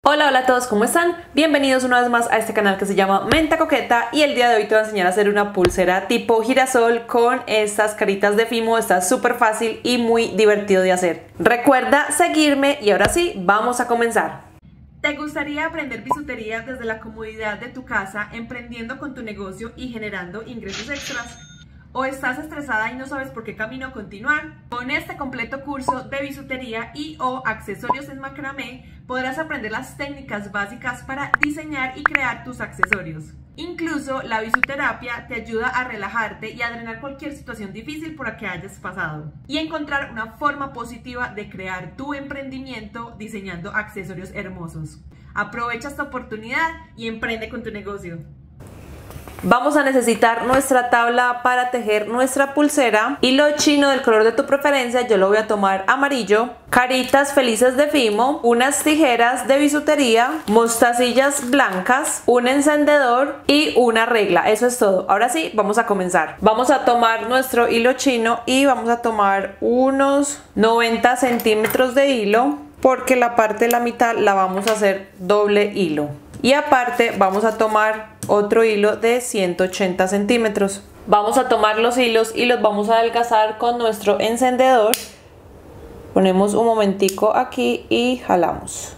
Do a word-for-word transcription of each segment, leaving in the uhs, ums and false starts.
Hola, hola a todos, ¿cómo están? Bienvenidos una vez más a este canal que se llama Menta Coqueta y el día de hoy te voy a enseñar a hacer una pulsera tipo girasol con estas caritas de Fimo. Está súper fácil y muy divertido de hacer. Recuerda seguirme y ahora sí, vamos a comenzar. ¿Te gustaría aprender bisutería desde la comodidad de tu casa, emprendiendo con tu negocio y generando ingresos extras? ¿O estás estresada y no sabes por qué camino continuar? Con este completo curso de bisutería y o accesorios en macramé podrás aprender las técnicas básicas para diseñar y crear tus accesorios. Incluso la bisuterapia te ayuda a relajarte y a drenar cualquier situación difícil por la que hayas pasado y encontrar una forma positiva de crear tu emprendimiento diseñando accesorios hermosos. Aprovecha esta oportunidad y emprende con tu negocio. Vamos a necesitar nuestra tabla para tejer nuestra pulsera, hilo chino del color de tu preferencia, yo lo voy a tomar amarillo, caritas felices de Fimo, unas tijeras de bisutería, mostacillas blancas, un encendedor y una regla. Eso es todo. Ahora sí, vamos a comenzar. Vamos a tomar nuestro hilo chino y vamos a tomar unos noventa centímetros de hilo, porque la parte de la mitad la vamos a hacer doble hilo. Y aparte vamos a tomar otro hilo de ciento ochenta centímetros. Vamos a tomar los hilos y los vamos a adelgazar con nuestro encendedor. Ponemos un momentico aquí y jalamos.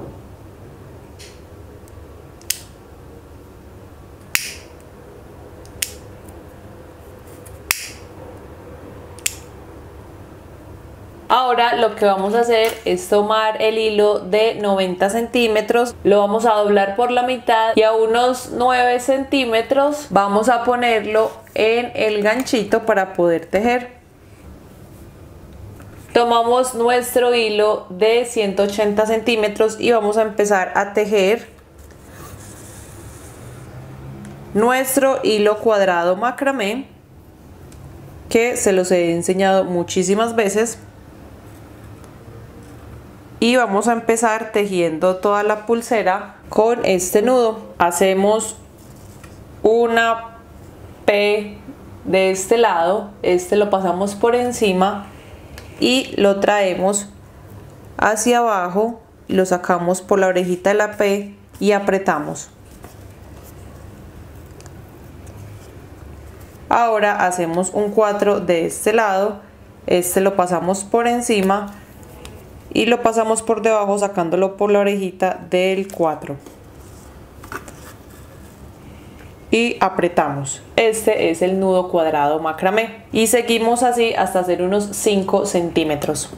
Ahora lo que vamos a hacer es tomar el hilo de noventa centímetros, lo vamos a doblar por la mitad y a unos nueve centímetros vamos a ponerlo en el ganchito para poder tejer. Tomamos nuestro hilo de ciento ochenta centímetros y vamos a empezar a tejer nuestro hilo cuadrado macramé, que se los he enseñado muchísimas veces. Y vamos a empezar tejiendo toda la pulsera con este nudo. Hacemos una P de este lado, este lo pasamos por encima y lo traemos hacia abajo, lo sacamos por la orejita de la P y apretamos. Ahora hacemos un cuatro de este lado, este lo pasamos por encima y lo pasamos por debajo sacándolo por la orejita del cuatro y apretamos. Este es el nudo cuadrado macramé y seguimos así hasta hacer unos cinco centímetros.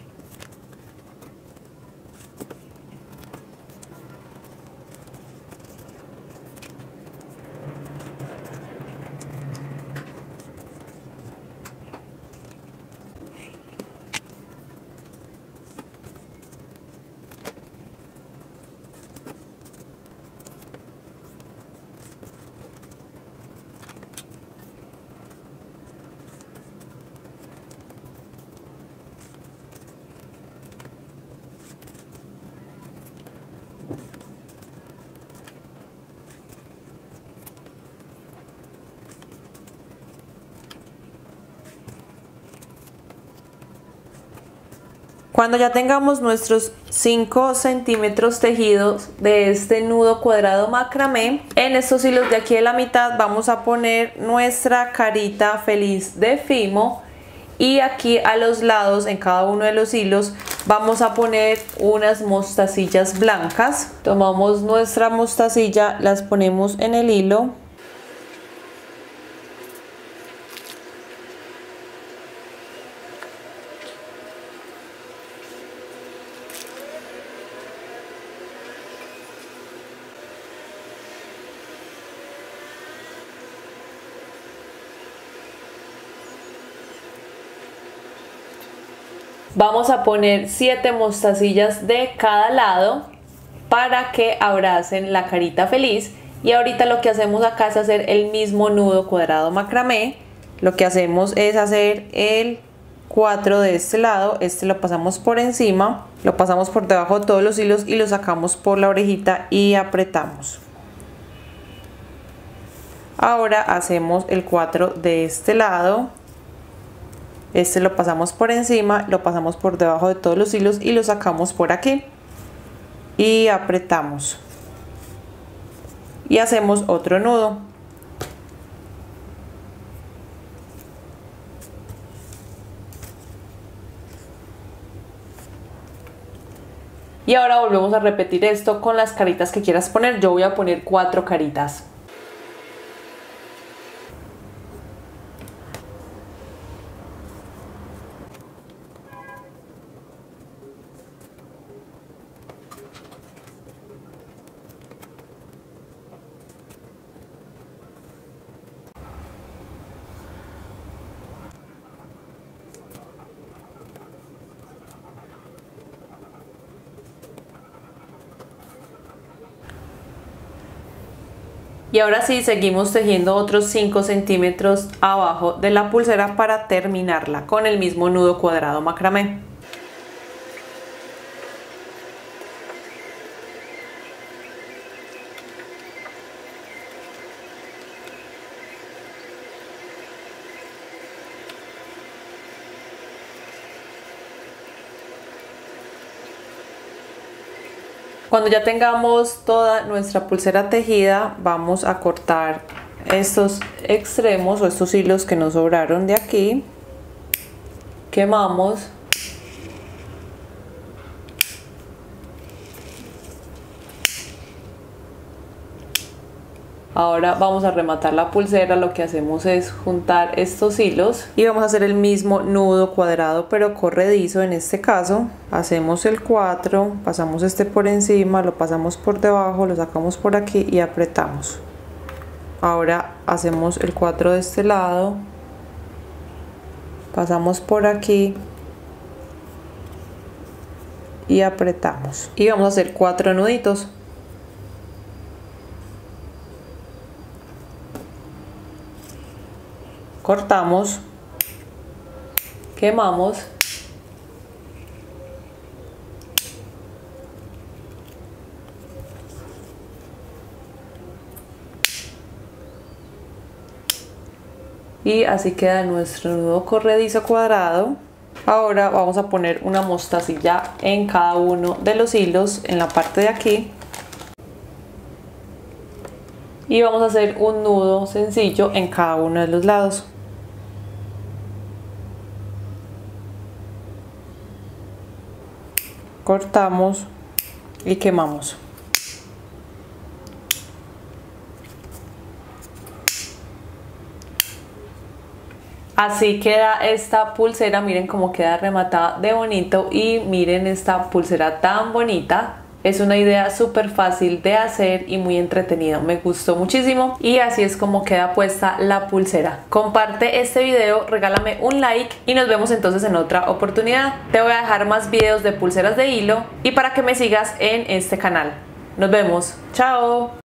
Cuando ya tengamos nuestros cinco centímetros tejidos de este nudo cuadrado macramé, en estos hilos de aquí de la mitad vamos a poner nuestra carita feliz de Fimo y aquí a los lados, en cada uno de los hilos, vamos a poner unas mostacillas blancas. Tomamos nuestra mostacilla, las ponemos en el hilo. Vamos a poner siete mostacillas de cada lado para que abracen la carita feliz. Y ahorita lo que hacemos acá es hacer el mismo nudo cuadrado macramé. Lo que hacemos es hacer el cuatro de este lado, este lo pasamos por encima, lo pasamos por debajo de todos los hilos y lo sacamos por la orejita y apretamos. Ahora hacemos el cuatro de este lado. Este lo pasamos por encima, lo pasamos por debajo de todos los hilos y lo sacamos por aquí. y apretamos y hacemos otro nudo. Y ahora volvemos a repetir esto con las caritas que quieras poner. Yo voy a poner cuatro caritas. Y ahora sí, seguimos tejiendo otros cinco centímetros abajo de la pulsera para terminarla con el mismo nudo cuadrado macramé. Cuando ya tengamos toda nuestra pulsera tejida, vamos a cortar estos extremos o estos hilos que nos sobraron de aquí. Quemamos. Ahora vamos a rematar la pulsera. Lo que hacemos es juntar estos hilos y vamos a hacer el mismo nudo cuadrado pero corredizo. En este caso hacemos el cuatro, pasamos este por encima, lo pasamos por debajo, lo sacamos por aquí y apretamos. Ahora hacemos el cuatro de este lado, pasamos por aquí y apretamos y vamos a hacer cuatro nuditos. Cortamos, quemamos y así queda nuestro nudo corredizo cuadrado. Ahora vamos a poner una mostacilla en cada uno de los hilos en la parte de aquí y vamos a hacer un nudo sencillo en cada uno de los lados. Cortamos y quemamos. Así queda esta pulsera. Miren cómo queda rematada de bonito y miren esta pulsera tan bonita. Es una idea súper fácil de hacer y muy entretenido. Me gustó muchísimo y así es como queda puesta la pulsera. Comparte este video, regálame un like y nos vemos entonces en otra oportunidad. Te voy a dejar más videos de pulseras de hilo y para que me sigas en este canal. Nos vemos. Chao.